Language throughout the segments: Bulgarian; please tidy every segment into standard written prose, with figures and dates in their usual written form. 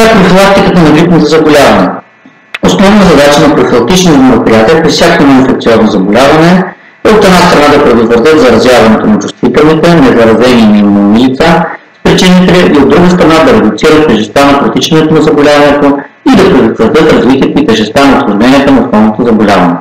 Каква е профилактиката на грипното заболяване? Основна задача на профилактични мероприятия при всяко инфекциозно заболяване е от една страна да предотвратят заразяването на чувствителните, незаразени имунни лица с причинители и от друга страна да редуцират тежестта на протичането на заболяването и да предотвратят развитието и тежестта на усложненията на основното заболяване.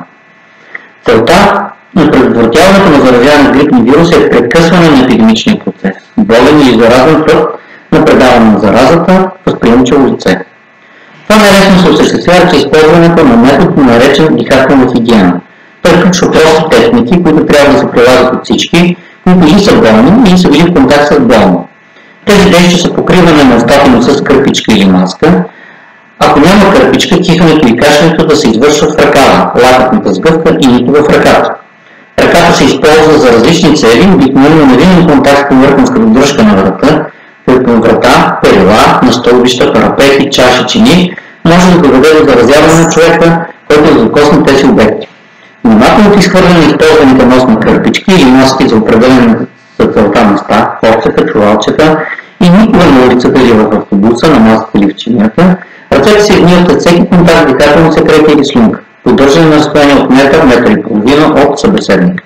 Целта на предотвратяването на заразяване с грипни вируси е прекъсване на епидемичния процес, болен или заразен път на предаване на заразата в възприемчиво лице. Това най-лесно се осъществява чрез използването на метод, наречен дихателна хигиена. Той включва прости техники, които трябва да се прилагат от всички, които или са болни, или са били в контакт с болни. Тези действия са покриване на устата му с кърпичка или маска. Ако няма кърпичка, кихането и кашлянето да се извършва в ръкава, лакътната сгъвка и нито в ръката. Ръката се използва за различни цели, обикновено невидим контакт с повърхностната поддръжка на врата, като врата, перила, на стълбища, парапети, чаши, чини, може да доведе до заразяване на човека, който да докосне тези обекти. Внимателното изхвърляне на използваните носни кърпички или маски за определен за целта места, ковчета, чувалчета и никога на улицата или в автобуса, на масата или в чинията, ръцете се измият от всеки контакт, дихателна секрета или слюнка. Поддържане на разстояние от метър, метър и половина от събеседника.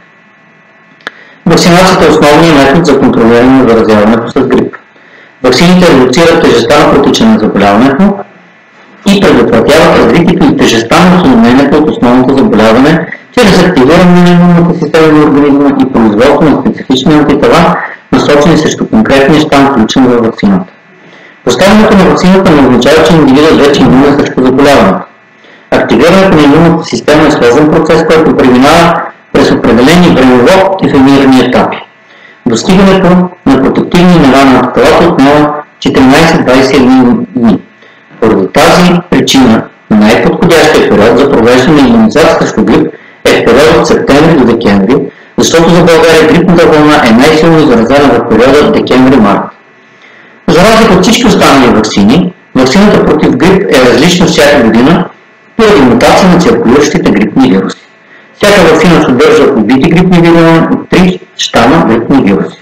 Вакцинацията е основният метод за контролиране на заразяването с грип. Ваксините редуцират тежестта на протичане на заболяването и предотвратяват развитието и тежестта на осложненията от основното заболяване чрез активиране на имунната система на организма и производство на специфични антитела, насочени срещу конкретния щам, включен във ваксината. Поставянето на ваксината не означава, че индивидът вече е имунен срещу заболяването. Активирането на имунната система е сложен процес, който преминава през определени времево дефинирани етапи. Достигането на протективни нива на антителата отнема 14-21 дни. Поради тази причина най-подходящият период за провеждане на имунизация срещу грип е период от септември до декември, защото за България грипната вълна е най-силно заразена в периода декември-март. За разлика от всички останали ваксини, ваксината против грип е различна всяка година поради мутация на циркулиращите грипни вируси. Всяка ваксина съдържа убити грипни вируси от 3 щама грипни вируси.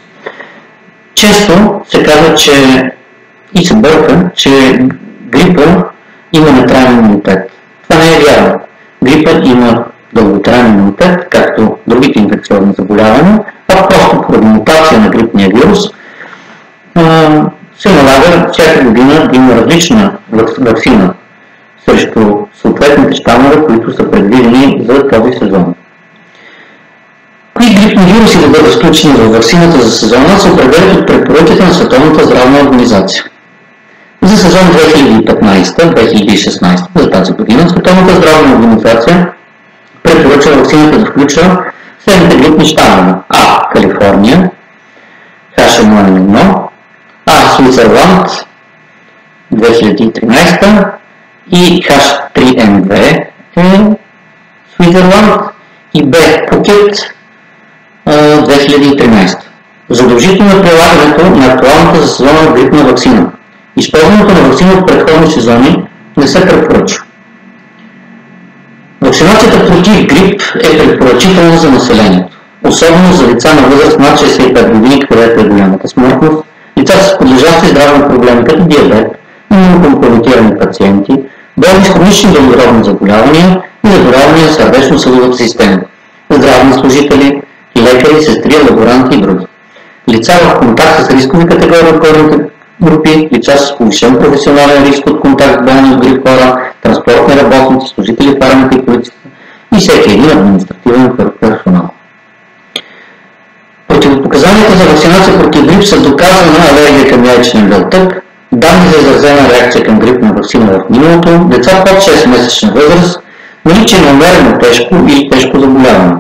Често се казва, че и се бърка, че грипа има нетраен имунитет. Това не е вярно. Грипа има дълготраен имунитет, както другите инфекциозни заболявания, а просто поради мутация на грипния вирус се налага всяка година да има различна ваксина срещу съответните щамове, които са предвидени за този сезон. Кои грипни вируси да бъдат включени в ваксината за сезона се определят от препоръките на Световната здравна организация. За сезон 2015-2016 за тази година Световната здравна организация препоръчва ваксината да включва следните грипни щамове: А. Калифорния, H1N1, А. Свицерланд 2013 и H3N2 Свицерланд и Б. Пукет 2013. Задължително е прилагането на актуалната за сезона грипна ваксина. Използването на ваксина от предходни сезони не се препоръчва. Вакцинацията против грип е препоръчителна за населението, особено за лица на възраст над 65 години, където е голямата смъртност, лица с подлежащи здравни проблеми като диабет, имунокомпрометирани пациенти, болни с хронични дългородни заболявания и заболявания на сърдечно-съдовата система, здравни служители, лекари, сестри, лаборанти и други. Лица в контакт с рискови категории от горните групи, лица с повишен професионален риск от контакт с болни от грип хора, транспортни работници, служители в армията и полицията и всеки един административен персонал. Противопоказанията за вакцинация против грип са доказана алергия към яйчен белтък, данни за изразена реакция към грипна ваксина в миналото, деца под 6-месечна възраст, наличие на умерено тежко или тежко заболяване.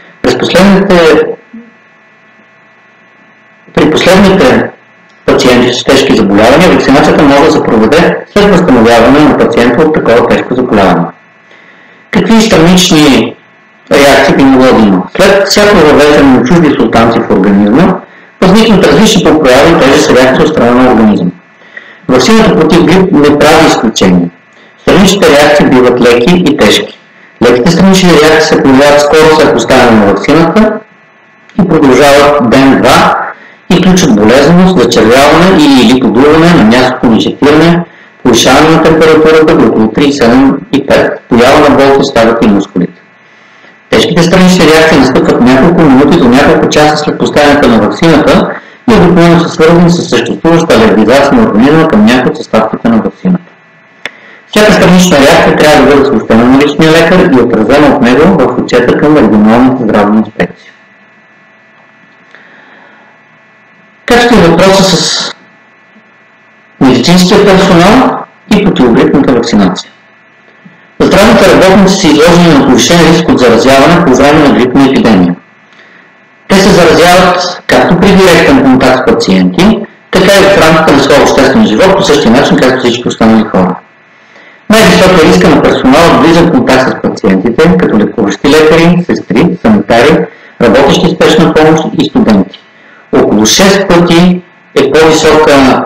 При последните пациенти с тежки заболявания вакцинацията може да се проведе след възстановяване на пациента от такова тежко заболяване. Какви странични реакции би могло да има? След всяко въвеждане на чужди субстанции в организма възникнат различни по прояви и тежест реакции от страна на организма. Ваксината против грип не прави изключение. Страничните реакции биват леки и тежки. Леките странични реакции се появяват скоро след поставяне на ваксината и продължават ден-два и включват болезненост, зачервяване или подуване на мястото на инжектиране, повишаване на температурата до около 37,5, поява на болки в ставата и мускулите. Тежките странични реакции настъпват няколко минути до няколко часа след поставянето на ваксината и обикновено са свързани с съществуваща алергизация на организма към някои от съставките на ваксината. Всяка странична реакция трябва да бъде съобщена на личния лекар и отразена от него в отчета към регионалните здравни инспекции. Как стои въпроса с медицинския персонал и противогрипната вакцинация? Здравните работници са изложени на повишен риск от заразяване по време на грипна епидемия. Те се заразяват както при директен контакт с пациенти, така и в рамките на своя обществен живот по същия начин, както всички останали хора. Най-висок е риска на персонала в близък контакт с пациентите, като лекуващи лекари, сестри, санитари, работещи в спешна помощ и студенти. Около 6 пъти е по-висока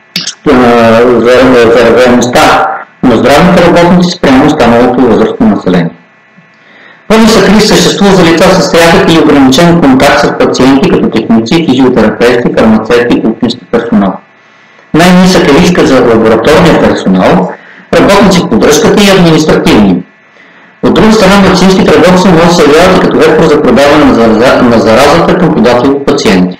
заразяемостта на здравните работници спрямо останалото възрастно население. По-нисък риск съществува за лица с рядък или ограничен контакт с пациенти, като техници, физиотерапевти, фармацевти и клиничен персонал. Най-нисък е риска за лабораторния персонал, работници в поддръжката и административни. От друга страна, медицинските работници могат да се явяват и като вектор за предаване на заразата към податливи пациенти.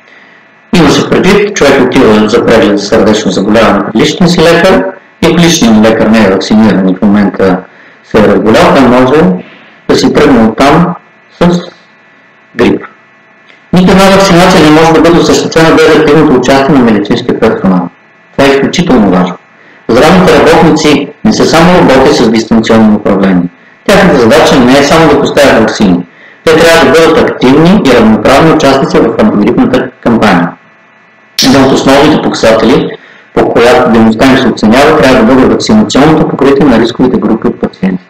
Има се предвид, човек отива за преглед за сърдечно заболяване при личния си лекар и ако личният лекар не е вакциниран и в момента се е разболял, той може да си тръгне оттам с грип. Нито една вакцинация не може да бъде осъществена без активното участие на медицинския персонал. Това е изключително важно. Здравните работници не са само работи с дистанционно управление. Тяхната задача не е само да поставят ваксини. Те трябва да бъдат активни и равноправни участници в антигрипната кампания. Един от основните показатели, по която дейността им се оценява, трябва да бъде вакцинационното покритие на рисковите групи от пациентите.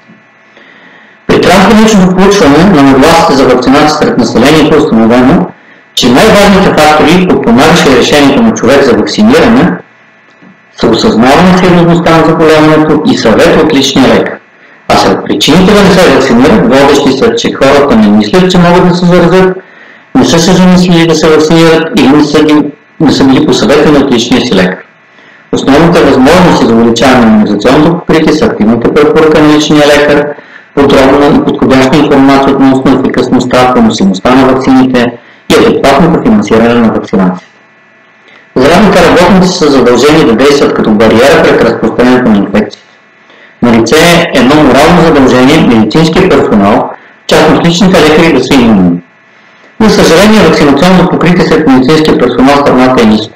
При трансграничното проучване на нагласите за вакцинация сред населението е установено, че най-важните фактори, подпомагащи решението на човек за вакциниране, са осъзнаване сериозността на заболяването и съвет от личния лекар. А сред причините да не се вакцинират, водещи са, че хората не мислят, че могат да се заразят, не са се замислили да се вакцинират или не са били посъветени от личния си лекар. Основните възможности за увеличаване на имунизационното покритие са активната препоръка на личния лекар, подробна и подходяща информация относно ефикасността, поносимостта на вакцините и адекватното финансиране на вакцинация. Здравните работници са задължени да действат като бариера пред разпространението на инфекциите. Налице е едно морално задължение медицинския персонал, в частност личните лекари, да са имунни. За съжаление, вакцинационното покритие сред медицинския персонал в страната е ниско.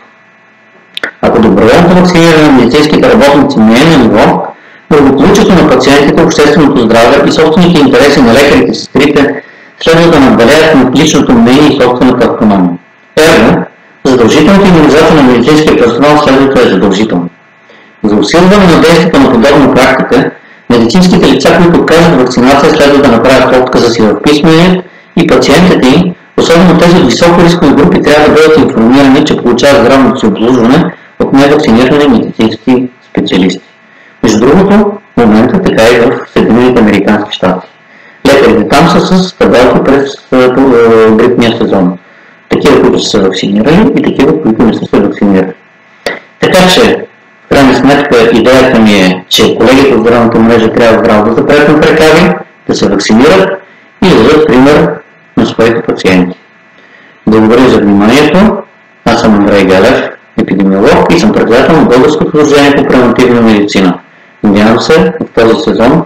Ако доброволното вакциниране на медицинските работници не е на ниво, благополучието на пациентите, общественото здраве и собствените интереси на лекарите и сестрите следва да надделеят над личното мнение и собствената автономия. Ерго, задължителната имунизация на медицинския персонал следването е задължително. За усилване на действието на подобна практика, медицинските лица, които откажат вакцинация, следва да направят отказа си в писменият и пациентите им, особено тези от високо рискови групи, трябва да бъдат информирани, че получават здравното си обслужване от невакцинирани медицински специалисти. Между другото, в момента така и в Съединените американски щати. Лекарите там са с табелки през грипния сезон. Такива, които са се вакцинирали и такива, които не са се вакцинирали. Така че, в крайна сметка, идеята ми е, че колегите от здравната мрежа трябва здраво да запретнат ръкави, да се вакцинират и да дадат пример на своите пациенти. Благодаря за вниманието. Аз съм Андрей Галев, епидемиолог и съм председател на Българското сдружение по превантивна медицина. Надявам се в този сезон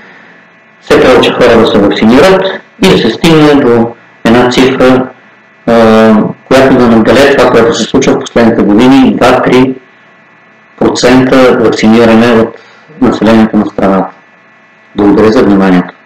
все повече хора да се вакцинират и да се стигне до една цифра, която да надделее това, което се случва в последните години, 2-3% вакциниране от населението на страната. Благодаря за вниманието.